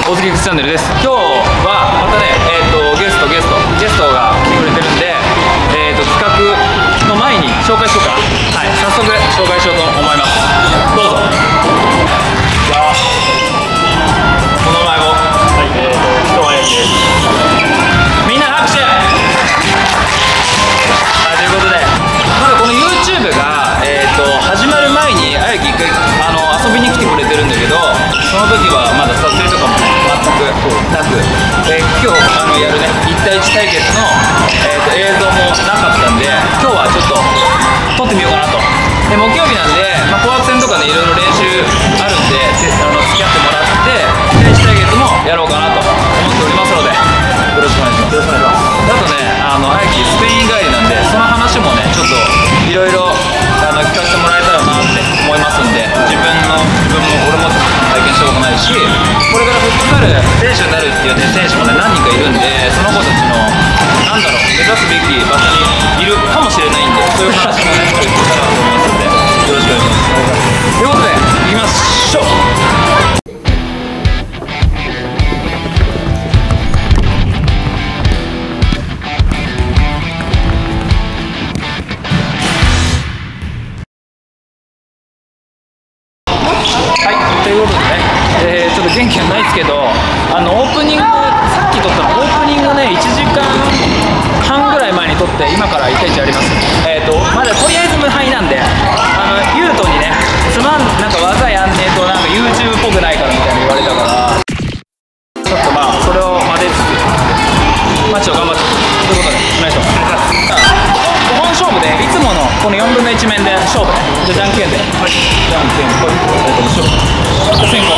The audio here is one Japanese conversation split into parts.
大月チャンネルです。今日はまたね、ゲストが来てくれてるんで、企画の前に紹介しようか。はい、早速紹介しようと思います。どうぞ。じゃあ、この前も、はい、人はやりです。みんな拍手。はい、ということで、まだこの YouTube が、始まる前にあやき一回遊びに来てくれてるんだけど、その時はまだ撮影とかもね全くなく、今日やるね1対1対決の、映像もなかったんで、今日はちょっと撮ってみようかなと。で、木曜日なんで、紅白戦とかねいろいろ練習あるんで、付き合ってもらって1対1対決もやろうかなと思っておりますので、よろしくお願いします。よろしくお願いします。あとね、あやきスペイン帰りなんで、その話もねちょっといろいろ聞かせてもらえたらなって思いますんで、自分も俺も体験したことないし、これからフットサル選手になるっていう、ね、選手もね何人かいるんで、その子たちのなんだろう、目指すべき場所にいるかもしれないんで、そういう話もね聞けたらと思いますんで、よろしくお願いします。ということでいきましょう。はい、ということでね、ちょっと元気がないですけど、オープニング、さっき撮ったのオープニングね、1時間半ぐらい前に撮って、今から1対1やります。まだとりあえず無敗なんで、ユートにね、なんか技やんねえと、なんか YouTube っぽくないからみたいに言われたから、ちょっとまあ、それを真似つつ、マッチを頑張って、ということで、お願いします。5本勝負で、いつものこの4分の1面で勝負ね。じゃあ、じゃんけんで。はい、じゃんけん、これ、勝負。先行。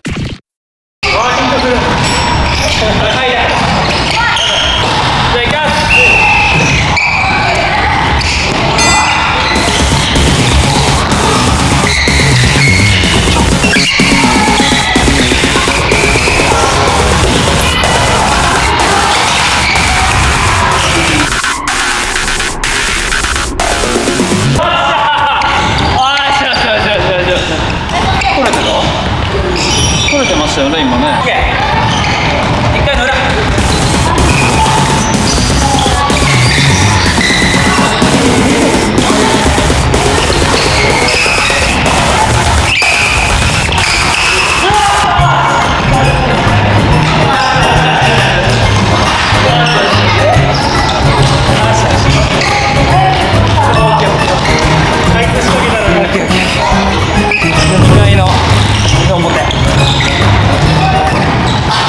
はい、じゃあ、いきます。取れてましたよね、今ね。1回の裏。2回の表。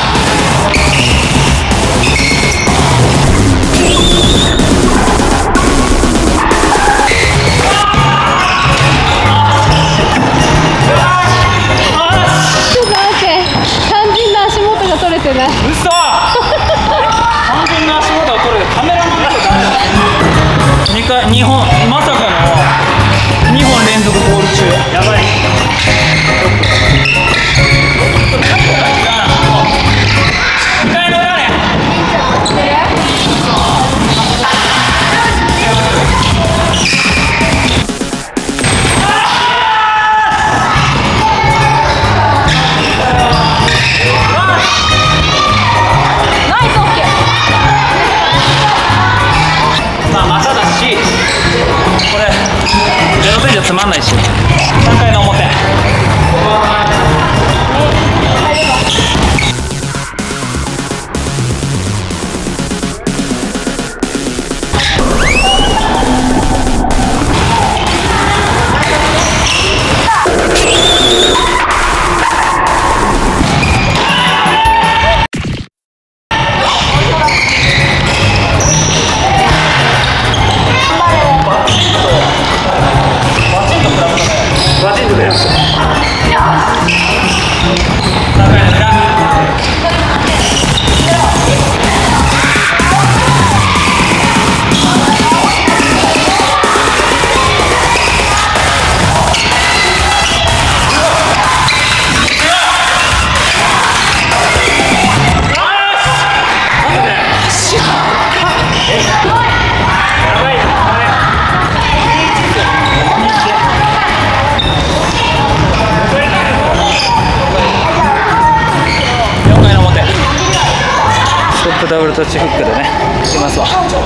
ダブルタッチフックでねいきますわ。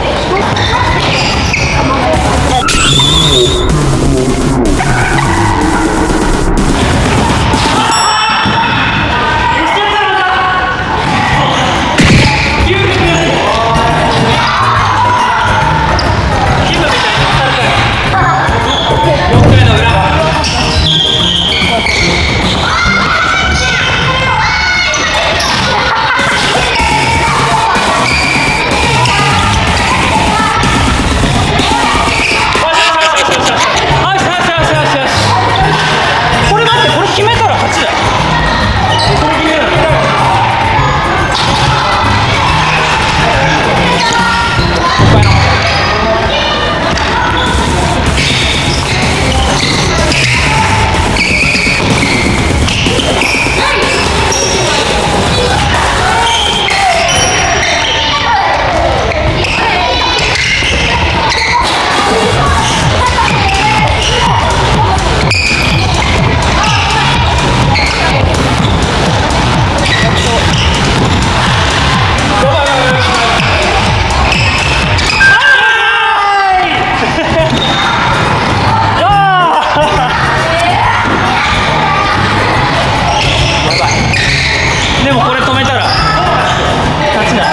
でもこれ止めたら勝ちだ。ラ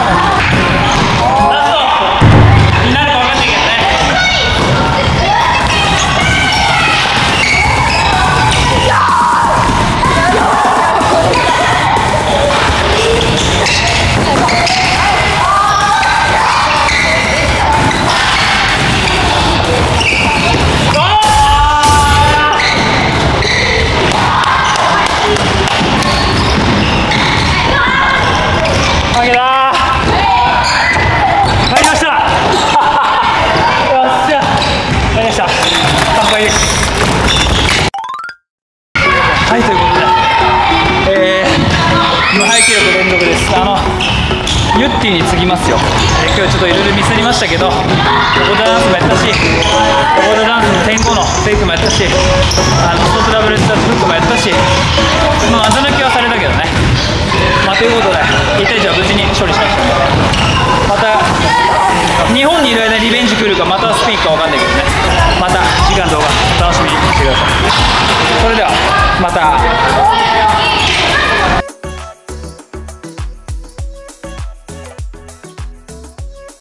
ストになるか分かんないけどね。負けたー。入りました。よっしゃ、入りました。乾杯です。はい、ということで、無敗記録連続です。ユッティに次ぎますよ。今日ちょっといろいろミスりましたけど、ロボットダンスもやったし、ロボットダンスの点5のフェイクもやったし、ストップダブルスタッフフックもやったし、まあ技抜きはされたけどね。まあ、ということで、1対1は無事に勝利しました。また、日本にいる間にリベンジ来るか、またスピンか分かんないけどね。また次回の動画楽しみにしてください。それでは、また。